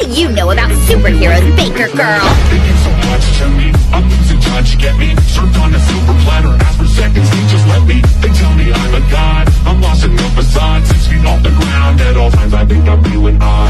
do you know about superheroes, Baker girl? Thinking so much to me, I'm losing touch, get me? Served on a silver platter, ask for seconds, they just let me. They tell me I'm a god, I'm lost in the facade, 6 feet off the ground. At all times I think I'm real and odd.